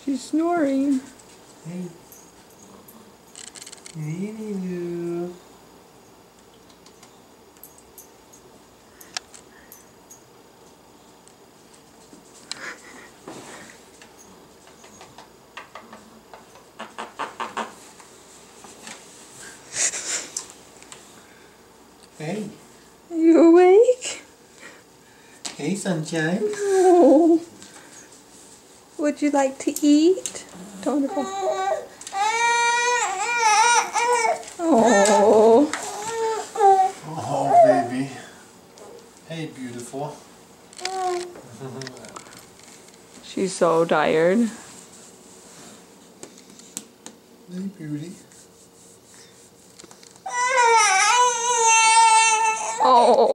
She's snoring. Hey. Lulu. Hey. Are you awake? Hey, sunshine. Oh. Would you like to eat? Don't go. Oh. Oh, baby. Hey, beautiful. She's so tired. Hey, beauty. Oh.